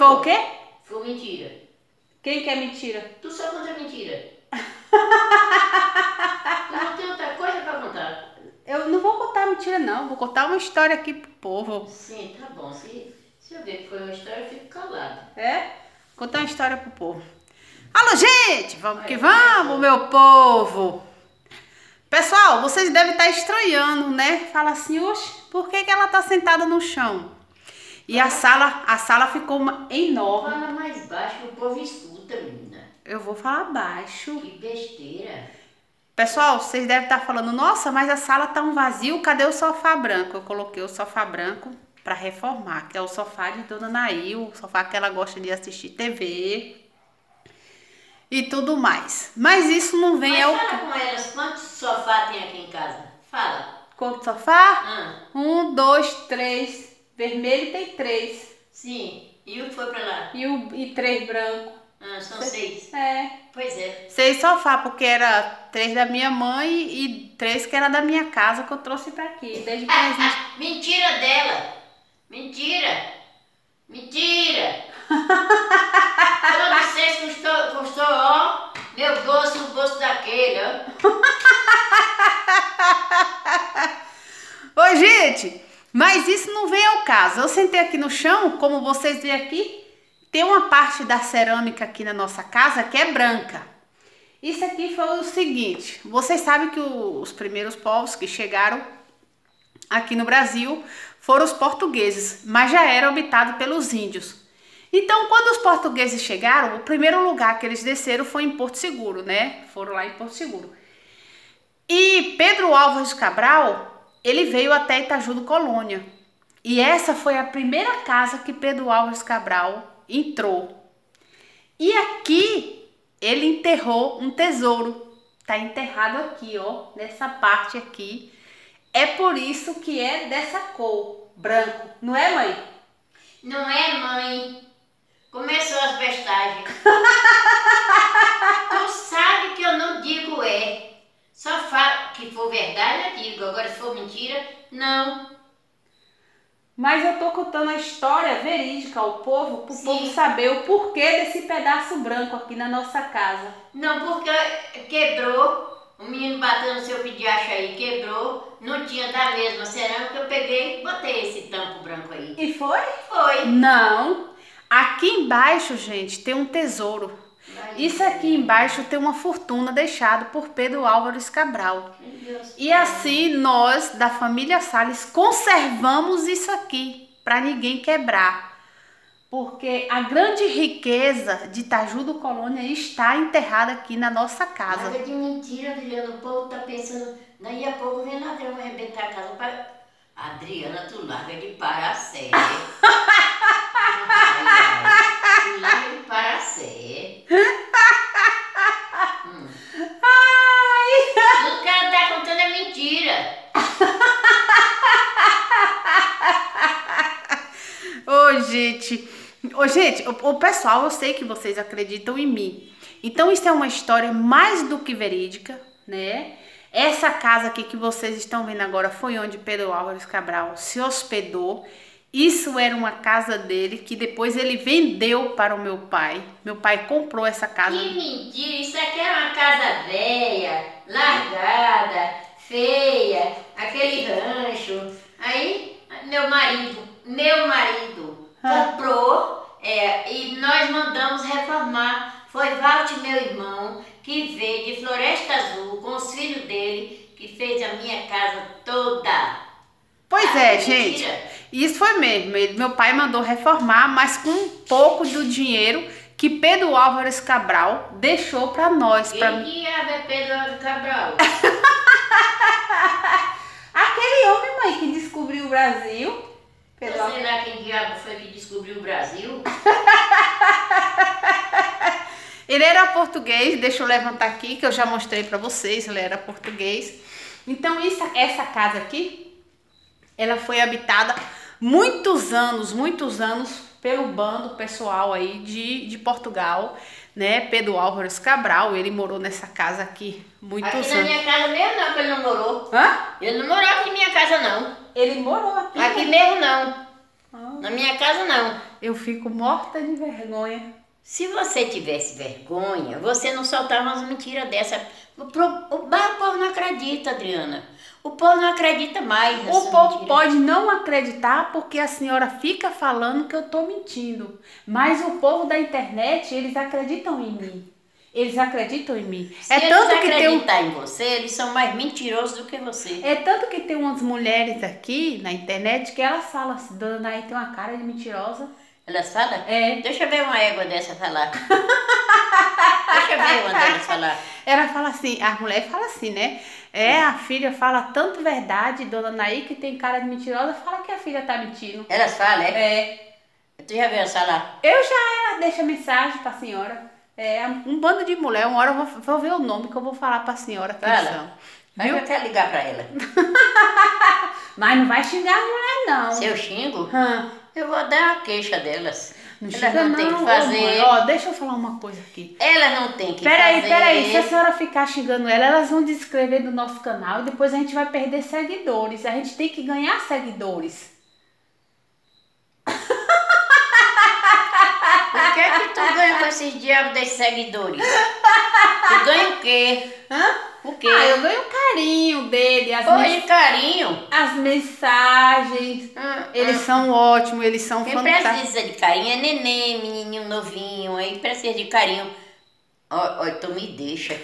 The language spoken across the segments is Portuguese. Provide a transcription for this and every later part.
foi o quê? Foi mentira. Quem que é mentira? Tu só conta mentira. Tu não tem outra coisa pra contar. Eu não vou contar mentira, não. Vou contar uma história aqui pro povo. Sim, tá bom. Se eu ver que foi uma história, eu fico calada. É? Contar uma história pro povo. Alô, gente! Vamos que vamos, meu povo! Pessoal, vocês devem estar estranhando, né? Fala assim, oxe, por que ela tá sentada no chão? E a sala ficou enorme. Fala mais baixo que o povo escuta, menina. Eu vou falar baixo. Que besteira. Pessoal, vocês devem estar falando, nossa, mas a sala tá um vazio, cadê o sofá branco? Eu coloquei o sofá branco para reformar, que é o sofá de Dona Nail, o sofá que ela gosta de assistir TV e tudo mais. Mas isso não vem Mas ao... fala com elas, quantos sofá tem aqui em casa? Fala. Quanto sofá? Ah. 1, 2, 3. Vermelho tem 3. Sim. E o que foi pra lá? E 3 branco. Ah, são 6. É. Pois é. 6 sofá, porque era 3 da minha mãe e 3 que era da minha casa, que eu trouxe pra aqui, desde presente. Mentira dela. Mentira. Mentira. Todos vocês custou, ó, meu bolso, o bolso daquele, ó. Ô, gente, mas isso não vem ao caso. Eu sentei aqui no chão, como vocês veem aqui, tem uma parte da cerâmica aqui na nossa casa que é branca. Isso aqui foi o seguinte, vocês sabem que os primeiros povos que chegaram aqui no Brasil foram os portugueses, mas já era habitado pelos índios. Então, quando os portugueses chegaram, o primeiro lugar que eles desceram foi em Porto Seguro, né? Foram lá em Porto Seguro. E Pedro Álvares Cabral, ele veio até Itaju do Colônia. E essa foi a primeira casa que Pedro Álvares Cabral entrou. E aqui ele enterrou um tesouro. Tá enterrado aqui, ó, nessa parte aqui. É por isso que é dessa cor, branco. Não é, mãe? Não é, mãe. Começou as bestagens. Tu sabe que eu não digo é. Só falo que for verdade, eu digo. Agora, se for mentira, não. Mas eu tô contando a história verídica ao povo, pro Sim. povo saber o porquê desse pedaço branco aqui na nossa casa. Não, porque quebrou. O menino bateu no seu pediacho aí, quebrou. Não tinha da mesma cerâmica. Eu peguei e botei esse tampo branco aí. E foi? Foi. Não. Aqui embaixo, gente, tem um tesouro. Isso aqui embaixo tem uma fortuna deixada por Pedro Álvares Cabral. E assim nós, da família Salles, conservamos isso aqui para ninguém quebrar. Porque a grande riqueza de Itaju do Colônia está enterrada aqui na nossa casa. Nada de mentira, Adriana. O povo tá pensando, daí a pouco vem ladrão arrebentar a casa. Adriana, tu larga de parar sério. Tu larga de parar sério. Tudo que ela tá contando é mentira. Ô, gente, o pessoal, eu sei que vocês acreditam em mim. Então, isso é uma história mais do que verídica, né? Essa casa aqui que vocês estão vendo agora foi onde Pedro Álvares Cabral se hospedou. Isso era uma casa dele que depois ele vendeu para o meu pai. Meu pai comprou essa casa. Que mentira, isso aqui era uma casa velha, largada, feia, aquele rancho. Aí, meu marido comprou e nós mandamos reformar. Foi Walter, meu irmão, que veio de Floresta Azul com os filhos dele, que fez a minha casa toda. Pois é, gente. Isso foi mesmo. Meu pai mandou reformar, mas com um pouco do dinheiro que Pedro Álvares Cabral deixou para nós. Quem diabo é Pedro Álvares Cabral? Aquele homem, mãe, que descobriu o Brasil. Sei lá quem diabo foi que descobriu o Brasil. Ele era português, deixa eu levantar aqui, que eu já mostrei para vocês, ele era português. Então, essa casa aqui, ela foi habitada muitos anos pelo bando pessoal aí de Portugal, né? Pedro Álvares Cabral, ele morou nessa casa aqui muitos anos. Aqui na minha casa mesmo não, que ele não morou. Hã? Ele não morou aqui na minha casa não. Ele morou aqui. Aqui mesmo não. Na minha casa, não. Eu fico morta de vergonha. Se você tivesse vergonha, você não soltava umas mentiras dessa. O povo não acredita, Adriana. O povo não acredita mais nessa O povo mentira. pode não acreditar porque a senhora fica falando que eu tô mentindo. Mas o povo da internet, eles acreditam em mim. Eles acreditam em mim. Se eles acreditar em você, eles são mais mentirosos do que você. É tanto que tem umas mulheres aqui na internet que elas falam assim, Dona Naí tem uma cara de mentirosa. Elas falam? É. Deixa eu ver uma égua dessa falar. Deixa eu ver uma delas falar. Ela fala assim, a mulher fala assim, né? A filha fala tanto verdade, Dona Naí, que tem cara de mentirosa, fala que a filha tá mentindo. Elas falam, É. Tu já viu elas falar? Ela deixa mensagem pra senhora. Um bando de mulher, uma hora eu vou ver o nome que eu vou falar pra senhora. Fala. Aí eu quero ligar pra ela. Mas não vai xingar a mulher, não. Se eu xingo, eu vou dar uma queixa delas. Não elas xinga não têm que não, fazer. Ó, deixa eu falar uma coisa aqui. Elas não têm que fazer. Peraí, se a senhora ficar xingando ela, elas vão descrever do nosso canal e depois a gente vai perder seguidores. A gente tem que ganhar seguidores. O que é que tu ganha com esses diabos desses seguidores? Tu ganha o quê? O quê? Eu ganho o carinho dele. Carinho? As mensagens. Eles são ótimos, eles são Quem fantásticos. precisa de carinho é neném, menininho novinho, aí precisa de carinho. Ó, tu me deixa.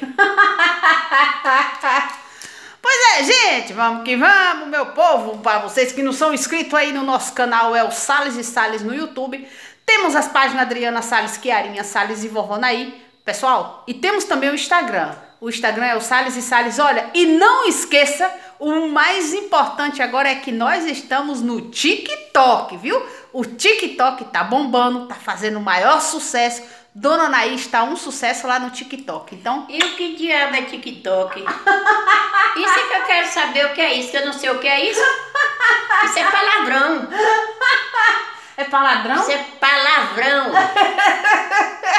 Pois é, gente, vamos que vamos, meu povo. Para vocês que não são inscritos aí no nosso canal, é o Salles e Salles no YouTube. Temos as páginas Adriana Salles, Chiarinha Salles e Vovó Naí, pessoal. E temos também o Instagram. O Instagram é o Salles e Salles. Olha, e não esqueça, o mais importante agora é que nós estamos no TikTok, viu? O TikTok tá bombando, tá fazendo o maior sucesso. Dona Naí está um sucesso lá no TikTok, então... E o que diabo é TikTok? Isso é que eu quero saber o que é isso, que eu não sei o que é isso. Isso é palavrão. É palavrão? Isso é palavrão.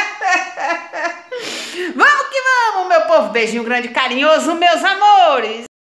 Vamos que vamos, meu povo. Beijinho grande, carinhoso, meus amores.